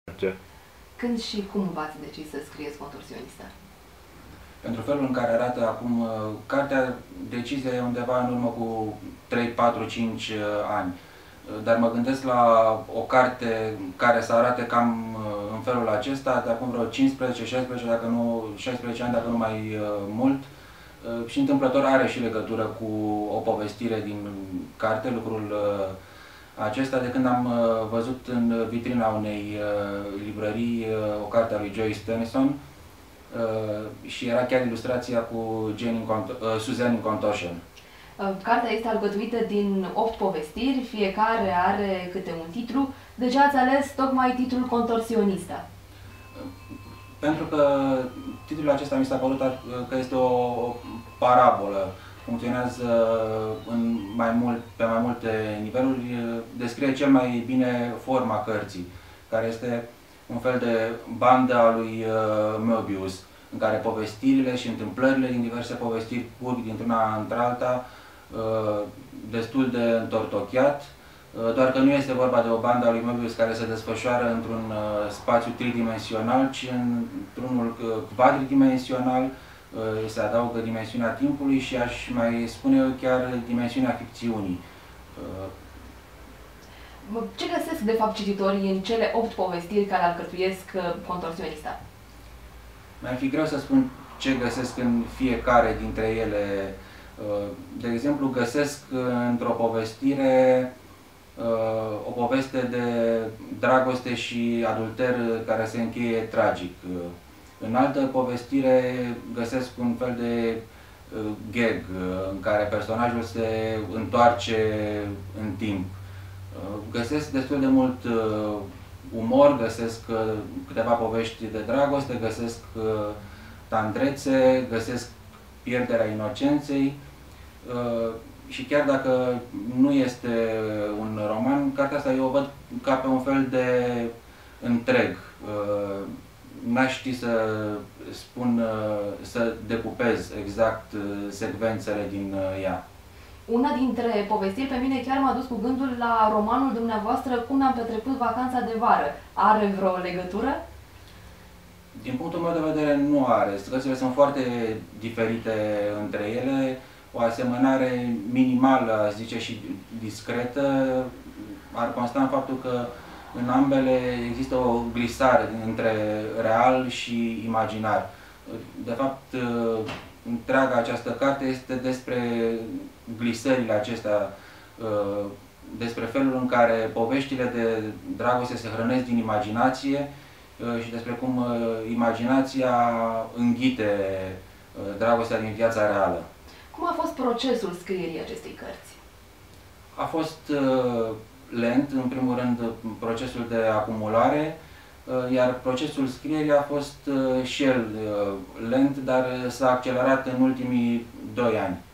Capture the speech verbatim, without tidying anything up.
Când și cum v-ați decis să scrieți Contorsionista? Pentru felul în care arată acum cartea, decizia e undeva în urmă cu trei, patru, cinci ani. Dar mă gândesc la o carte care să arate cam în felul acesta, de acum vreo cincisprezece, șaisprezece, dacă nu, șaisprezece ani, dacă nu mai mult. Și întâmplător are și legătură cu o povestire din carte, lucrul acesta, de când am văzut în vitrina unei librării o carte a lui Joyce Tennyson și era chiar ilustrația cu Jane in Suzanne in Contortion. Cartea este alcătuită din opt povestiri, fiecare are câte un titlu. De ce ați ales tocmai titlul Contorsionista? Pentru că titlul acesta mi s-a părut că este o parabolă, funcționează în mai mult, pe mai multe niveluri, descrie cel mai bine forma cărții, care este un fel de bandă a lui Möbius, în care povestirile și întâmplările din diverse povestiri curg dintr-una într-alta, destul de întortocheat, doar că nu este vorba de o bandă a lui Möbius care se desfășoară într-un spațiu tridimensional, ci într-unul quadridimensional. Se adaugă dimensiunea timpului și aș mai spune eu chiar dimensiunea ficțiunii. Ce găsesc de fapt cititorii în cele opt povestiri care alcătuiesc Contorsionista? Mi-ar fi greu să spun ce găsesc în fiecare dintre ele. De exemplu, găsesc într-o povestire o poveste de dragoste și adulter care se încheie tragic. În altă povestire găsesc un fel de gag în care personajul se întoarce în timp. Găsesc destul de mult umor, găsesc câteva povești de dragoste, găsesc tandrețe, găsesc pierderea inocenței și chiar dacă nu este un roman, cartea asta eu o văd ca pe un fel de întreg. N-aș ști să spun, să decupez exact secvențele din ea. Una dintre povestiri pe mine chiar m-a dus cu gândul la romanul dumneavoastră Cum mi-am petrecut vacanța de vară. Are vreo legătură? Din punctul meu de vedere nu are. Cărțile sunt foarte diferite între ele. O asemănare minimală, aș zice, și discretă ar consta în faptul că în ambele există o glisare între real și imaginar. De fapt, întreaga această carte este despre glisările acestea, despre felul în care poveștile de dragoste se hrănesc din imaginație și despre cum imaginația înghite dragostea din viața reală. Cum a fost procesul scrierii acestei cărți? A fost lent, în primul rând, procesul de acumulare, iar procesul scrierii a fost și el lent, dar s-a accelerat în ultimii doi ani.